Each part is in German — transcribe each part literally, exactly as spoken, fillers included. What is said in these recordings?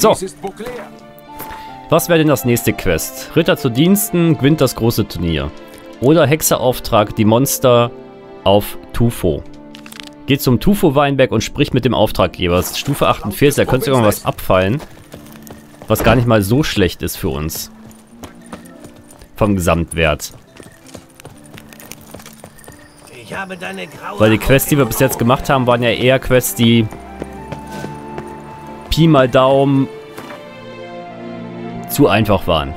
So. Was wäre denn das nächste Quest? Ritter zu Diensten, gewinnt das große Turnier. Oder Hexerauftrag, die Monster auf Tufo. Geht zum Tufo-Weinberg und spricht mit dem Auftraggeber. Das ist Stufe achtundvierzig, da könnte sogar was abfallen. Was gar nicht mal so schlecht ist für uns. Vom Gesamtwert. Ich habe deine graue Weil die Quests, die wir bis jetzt gemacht haben, waren ja eher Quests, die Pi mal Daumen zu einfach waren.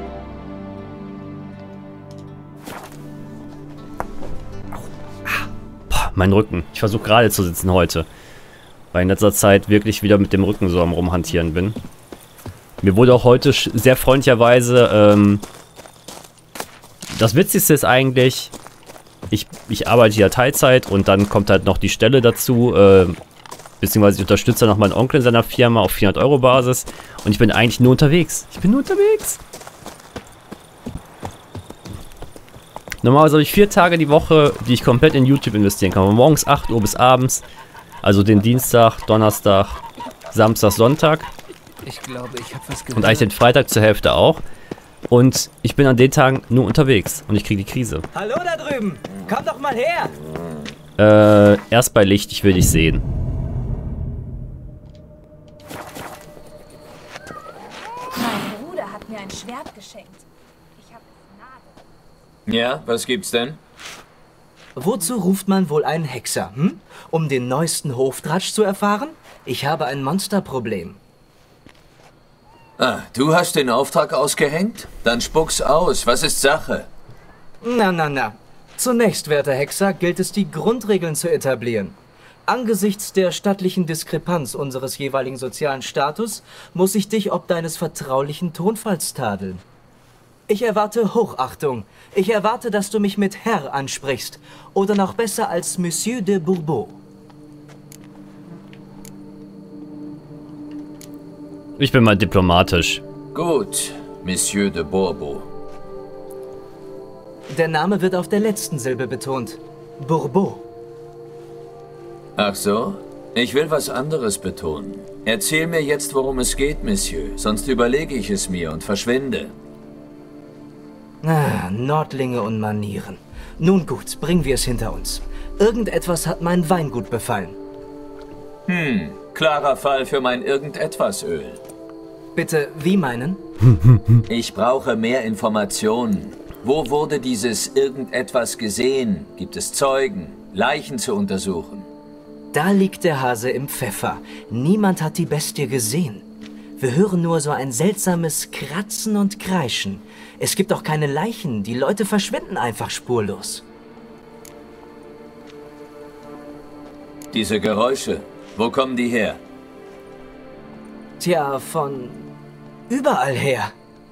Boah, mein Rücken. Ich versuche gerade zu sitzen heute. Weil in letzter Zeit wirklich wieder mit dem Rücken so am Rumhantieren bin. Mir wurde auch heute sehr freundlicherweise, ähm, das Witzigste ist eigentlich, ich, ich arbeite ja Teilzeit und dann kommt halt noch die Stelle dazu, äh, beziehungsweise ich unterstütze noch meinen Onkel in seiner Firma auf vierhundert Euro Basis und ich bin eigentlich nur unterwegs. Ich bin nur unterwegs. Normalerweise habe ich vier Tage die Woche, die ich komplett in YouTube investieren kann. Von morgens acht Uhr bis abends, also den Dienstag, Donnerstag, Samstag, Sonntag. Ich glaube, ich habe was gehört. Und eigentlich den Freitag zur Hälfte auch. Und ich bin an den Tagen nur unterwegs und ich kriege die Krise. Hallo da drüben! Komm doch mal her! Äh, erst bei Licht, ich will dich sehen. Mein Bruder hat mir ein Schwert geschenkt. Ich habe es Nadel. Ja, was gibt's denn? Wozu ruft man wohl einen Hexer, hm? Um den neuesten Hoftratsch zu erfahren? Ich habe ein Monsterproblem. Ah, du hast den Auftrag ausgehängt? Dann spuck's aus. Was ist Sache? Na, na, na. Zunächst, werter Hexer, gilt es, die Grundregeln zu etablieren. Angesichts der stattlichen Diskrepanz unseres jeweiligen sozialen Status muss ich dich ob deines vertraulichen Tonfalls tadeln. Ich erwarte Hochachtung. Ich erwarte, dass du mich mit Herr ansprichst. Oder noch besser als Monsieur de Bourbeau. Ich bin mal diplomatisch. Gut, Monsieur de Bourbeau. Der Name wird auf der letzten Silbe betont. Bourbeau. Ach so? Ich will was anderes betonen. Erzähl mir jetzt, worum es geht, Monsieur. Sonst überlege ich es mir und verschwinde. Ah, Nordlinge und Manieren. Nun gut, bringen wir es hinter uns. Irgendetwas hat mein Weingut befallen. Hm, klarer Fall für mein Irgendetwas-Öl. Bitte, wie meinen? Ich brauche mehr Informationen. Wo wurde dieses Irgendetwas gesehen? Gibt es Zeugen? Leichen zu untersuchen? Da liegt der Hase im Pfeffer. Niemand hat die Bestie gesehen. Wir hören nur so ein seltsames Kratzen und Kreischen. Es gibt auch keine Leichen. Die Leute verschwinden einfach spurlos. Diese Geräusche, wo kommen die her? Tja, von überall her.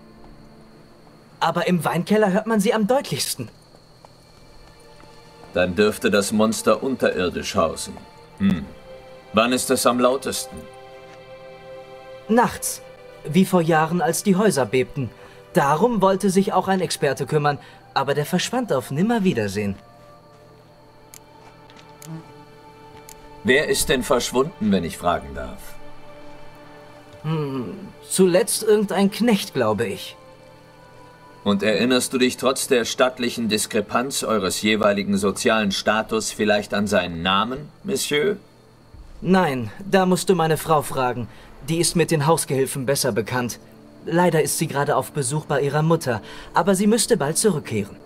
Aber im Weinkeller hört man sie am deutlichsten. Dann dürfte das Monster unterirdisch hausen. Hm. Wann ist es am lautesten? Nachts, wie vor Jahren, als die Häuser bebten. Darum wollte sich auch ein Experte kümmern, aber der verschwand auf Nimmerwiedersehen. Wer ist denn verschwunden, wenn ich fragen darf? Hm, zuletzt irgendein Knecht, glaube ich. Und erinnerst du dich trotz der stattlichen Diskrepanz eures jeweiligen sozialen Status vielleicht an seinen Namen, Monsieur? Nein, da musst du meine Frau fragen. Die ist mit den Hausgehilfen besser bekannt. Leider ist sie gerade auf Besuch bei ihrer Mutter, aber sie müsste bald zurückkehren.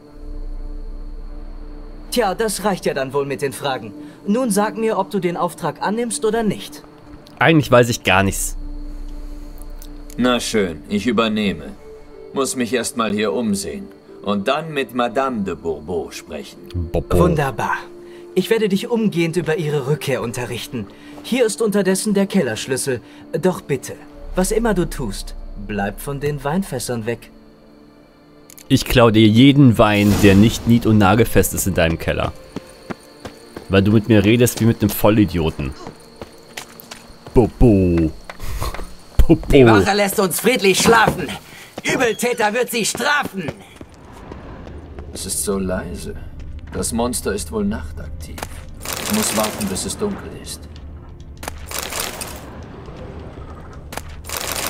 Tja, das reicht ja dann wohl mit den Fragen. Nun sag mir, ob du den Auftrag annimmst oder nicht. Eigentlich weiß ich gar nichts. Na schön, ich übernehme. Muss mich erstmal hier umsehen. Und dann mit Madame de Bourbeau sprechen. Bobo. Wunderbar. Ich werde dich umgehend über ihre Rückkehr unterrichten. Hier ist unterdessen der Kellerschlüssel. Doch bitte, was immer du tust, bleib von den Weinfässern weg. Ich klau dir jeden Wein, der nicht nied- und nagelfest ist in deinem Keller. Weil du mit mir redest wie mit einem Vollidioten. Bobo. Bobo. Die Wache lässt uns friedlich schlafen. Übeltäter wird sie strafen. Es ist so leise. Das Monster ist wohl nachtaktiv. Ich muss warten, bis es dunkel ist.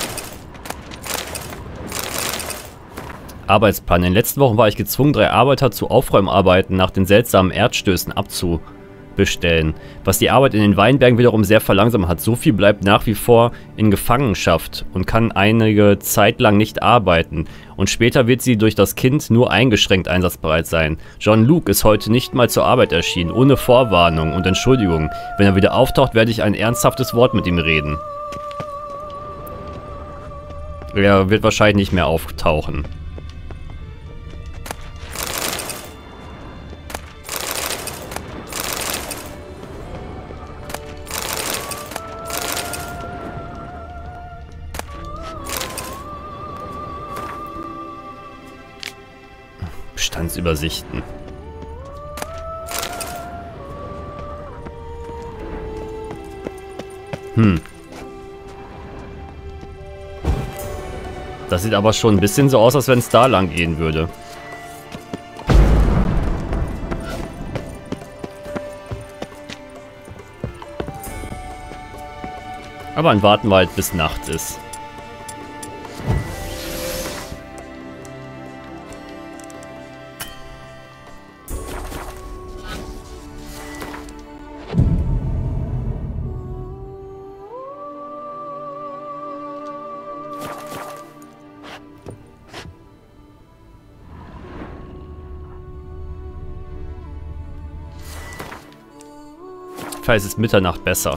Arbeitsplan. In den letzten Wochen war ich gezwungen, drei Arbeiter zu Aufräumarbeiten nach den seltsamen Erdstößen abzubestellen, was die Arbeit in den Weinbergen wiederum sehr verlangsamt hat. Sophie bleibt nach wie vor in Gefangenschaft und kann einige Zeit lang nicht arbeiten. Und später wird sie durch das Kind nur eingeschränkt einsatzbereit sein. Jean-Luc ist heute nicht mal zur Arbeit erschienen, ohne Vorwarnung und Entschuldigung. Wenn er wieder auftaucht, werde ich ein ernsthaftes Wort mit ihm reden. Er wird wahrscheinlich nicht mehr auftauchen. Bestandsübersichten. Hm. Das sieht aber schon ein bisschen so aus, als wenn es da lang gehen würde. Aber dann warten wir halt, bis Nacht ist. Vielleicht ist Mitternacht besser.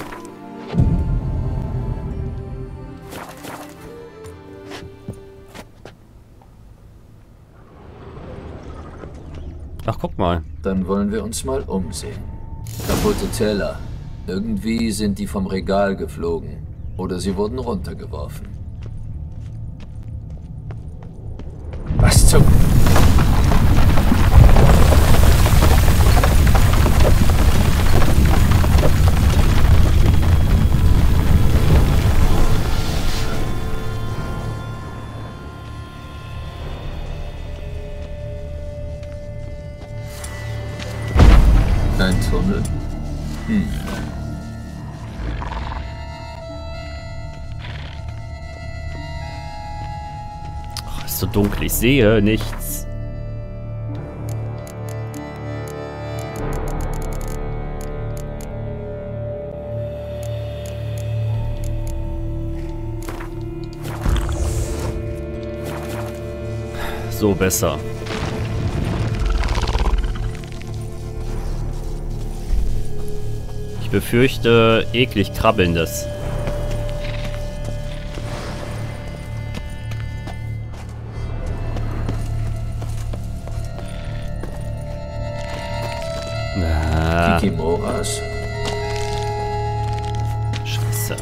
Ach, guck mal. Dann wollen wir uns mal umsehen. Kaputte Teller. Irgendwie sind die vom Regal geflogen. Oder sie wurden runtergeworfen. Was zum... Ein Tunnel? Hm. Ach, ist so dunkel, ich sehe nichts. So besser. Ich befürchte eklig Krabbelndes. Na. Kikimoras? Scheiße.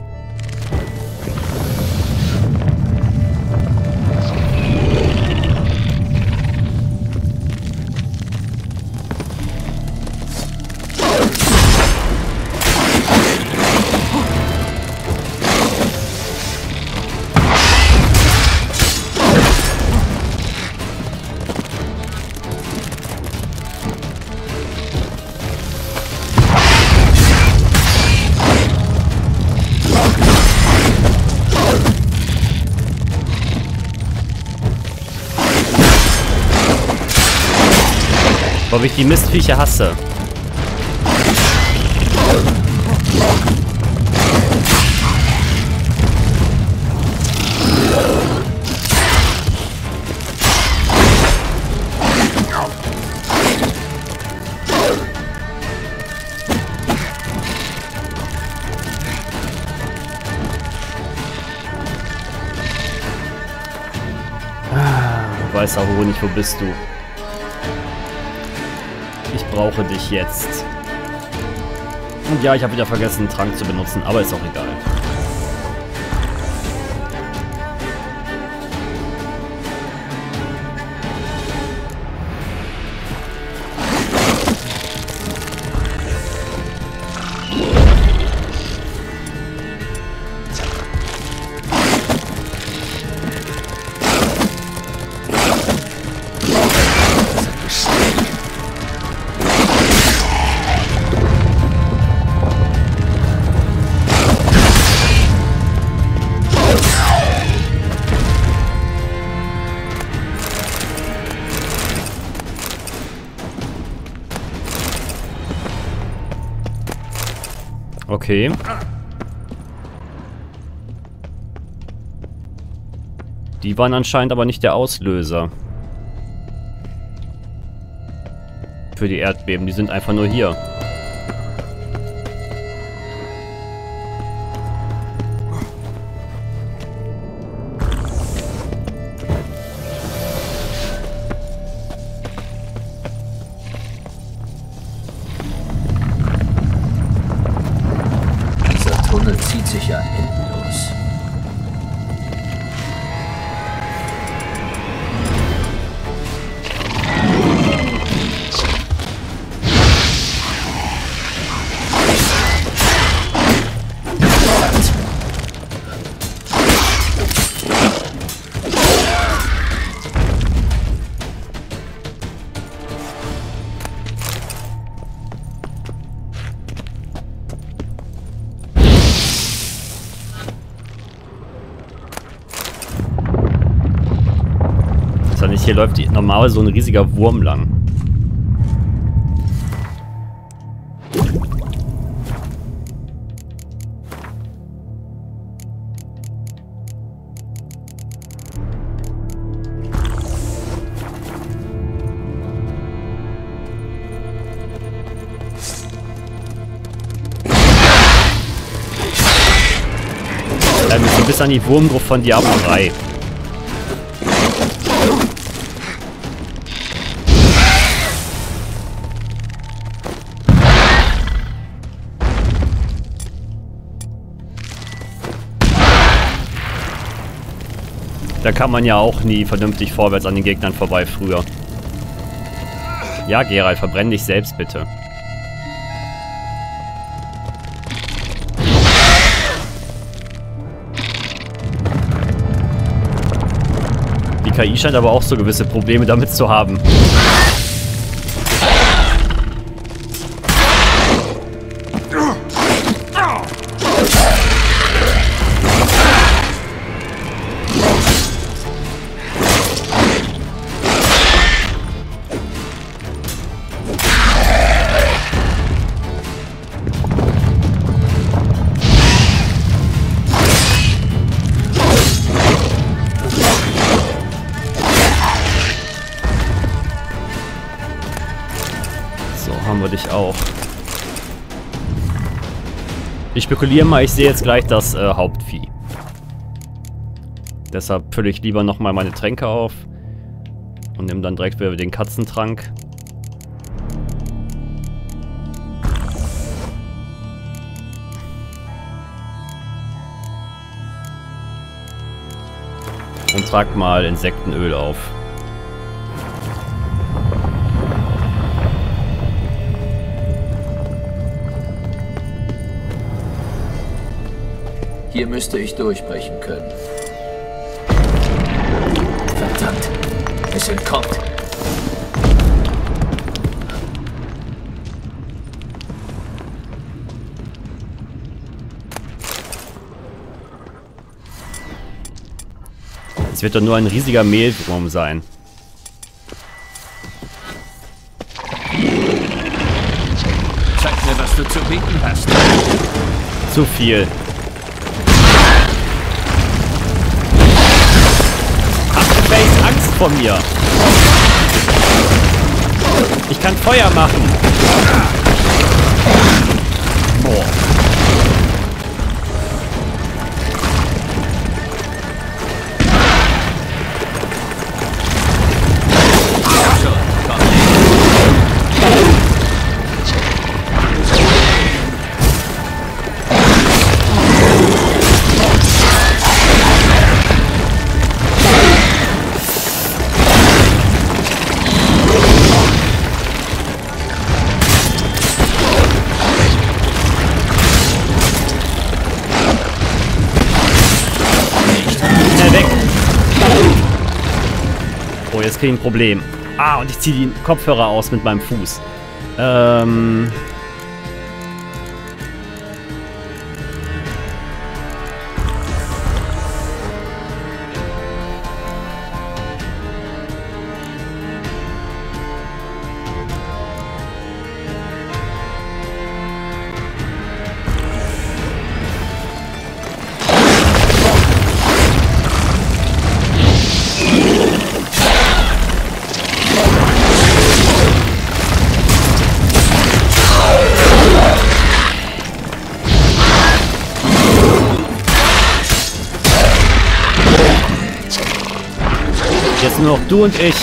Ob ich die Mistviecher hasse. Ah, weißer Honig, wo bist du? Ich brauche dich jetzt. Und ja, ich habe wieder vergessen, einen Trank zu benutzen, aber ist auch egal. Okay. Die waren anscheinend aber nicht der Auslöser. Für die Erdbeben. Die sind einfach nur hier. Dieser Tunnel zieht sich ja endlos. Hier läuft die, normal so ein riesiger Wurm lang. Ja, wir sind bis an die Wurmgruft von Diablo drei. Da kann man ja auch nie vernünftig vorwärts an den Gegnern vorbei früher. Ja, Geralt, verbrenn dich selbst bitte. Die K I scheint aber auch so gewisse Probleme damit zu haben. Dich auch. Ich spekuliere mal, ich sehe jetzt gleich das äh, Hauptvieh. Deshalb fülle ich lieber nochmal meine Tränke auf und nehme dann direkt wieder den Katzentrank. Und trag mal Insektenöl auf. Hier müsste ich durchbrechen können. Verdammt, es entkommt. Es wird doch nur ein riesiger Mehlwurm sein. Zeig mir, was du zu bieten hast. Zu viel. Face Angst vor mir. Ich kann Feuer machen. Boah. Jetzt kriege ich ein Problem. Ah, und ich ziehe die Kopfhörer aus mit meinem Fuß. Ähm... Jetzt nur noch du und ich.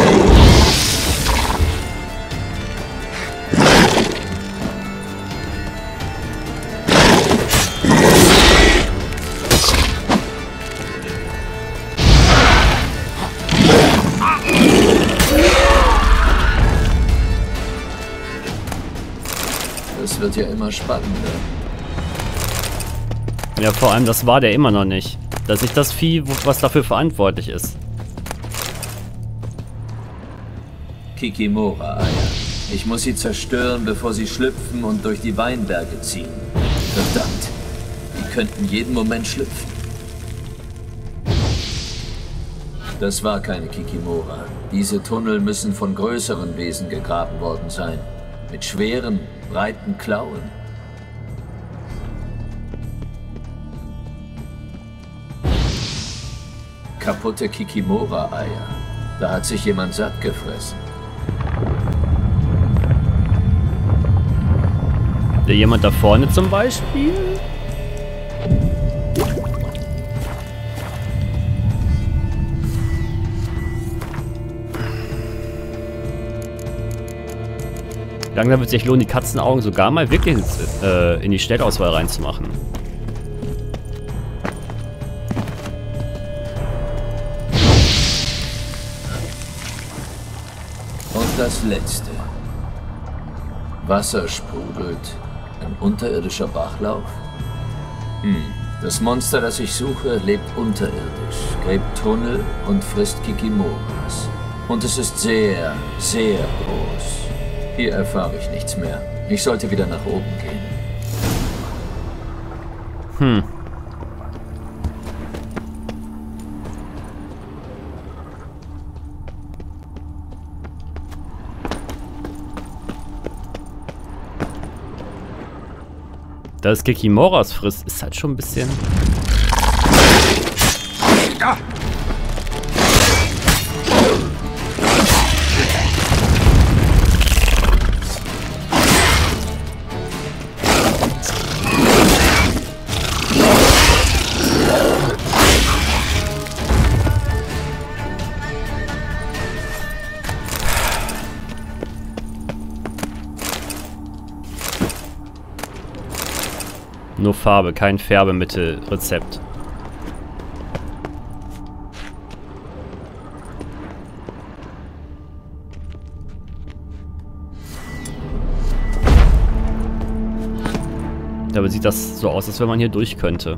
Das wird ja immer spannender. Ja, vor allem, das war der immer noch nicht. Das ist nicht das Vieh, was dafür verantwortlich ist. Kikimora-Eier. Ich muss sie zerstören, bevor sie schlüpfen und durch die Weinberge ziehen. Verdammt. Die könnten jeden Moment schlüpfen. Das war keine Kikimora. Diese Tunnel müssen von größeren Wesen gegraben worden sein. Mit schweren, breiten Klauen. Kaputte Kikimora-Eier. Da hat sich jemand satt gefressen. Der jemand da vorne zum Beispiel? Langsam wird sich lohnen, die Katzenaugen sogar mal wirklich äh, in die Schnell-Auswahl reinzumachen. Und das letzte. Wasser sprudelt. Ein unterirdischer Bachlauf? Hm. Das Monster, das ich suche, lebt unterirdisch, gräbt Tunnel und frisst Kikimoras. Und es ist sehr, sehr groß. Hier erfahre ich nichts mehr. Ich sollte wieder nach oben gehen. Hm. Dass Kikimoras frisst, ist halt schon ein bisschen... Ja. Nur Farbe, kein Färbemittelrezept. Dabei sieht das so aus, als wenn man hier durch könnte.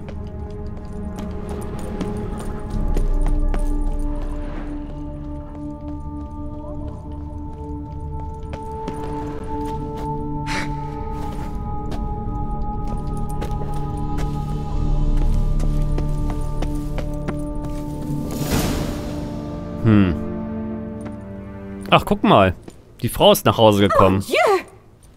Hm. Ach, guck mal. Die Frau ist nach Hause gekommen. Oh, yeah.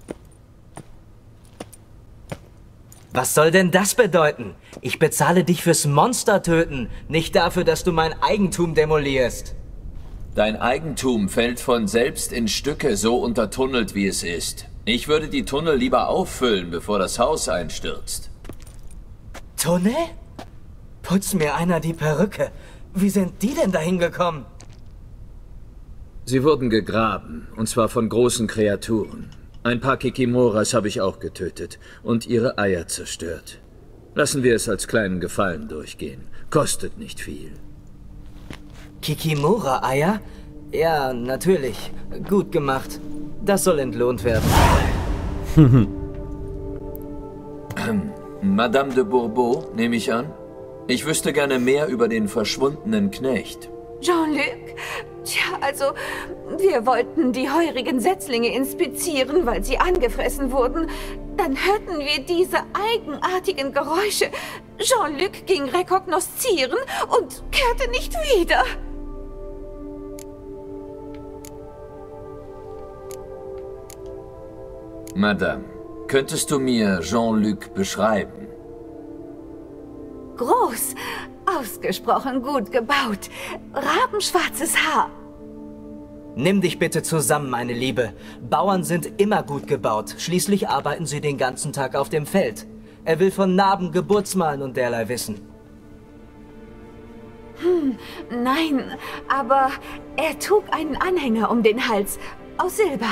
Was soll denn das bedeuten? Ich bezahle dich fürs Monster töten, nicht dafür, dass du mein Eigentum demolierst. Dein Eigentum fällt von selbst in Stücke, so untertunnelt wie es ist. Ich würde die Tunnel lieber auffüllen, bevor das Haus einstürzt. Tunnel? Putz mir einer die Perücke. Wie sind die denn dahin gekommen? Sie wurden gegraben, und zwar von großen Kreaturen. Ein paar Kikimoras habe ich auch getötet und ihre Eier zerstört. Lassen wir es als kleinen Gefallen durchgehen. Kostet nicht viel. Kikimora-Eier? Ja, natürlich. Gut gemacht. Das soll entlohnt werden. Madame de Bourbeau, nehme ich an? Ich wüsste gerne mehr über den verschwundenen Knecht. Jean-Luc? Tja, also, wir wollten die heurigen Setzlinge inspizieren, weil sie angefressen wurden. Dann hörten wir diese eigenartigen Geräusche. Jean-Luc ging rekognoszieren und kehrte nicht wieder. Madame, könntest du mir Jean-Luc beschreiben? Groß, ausgesprochen gut gebaut, rabenschwarzes Haar. Nimm dich bitte zusammen, meine Liebe. Bauern sind immer gut gebaut. Schließlich arbeiten sie den ganzen Tag auf dem Feld. Er will von Narben, Geburtsmalen und derlei wissen. Hm, nein, aber er trug einen Anhänger um den Hals aus Silber.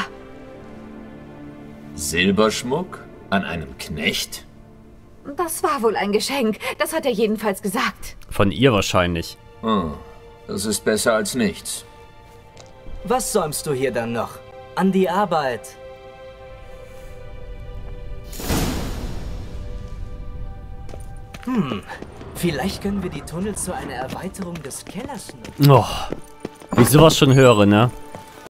Silberschmuck? An einem Knecht? Das war wohl ein Geschenk. Das hat er jedenfalls gesagt. Von ihr wahrscheinlich. Oh, das ist besser als nichts. Was säumst du hier dann noch? An die Arbeit. Hm, vielleicht können wir die Tunnel zu einer Erweiterung des Kellers nutzen. Oh, wie ich sowas schon höre, ne?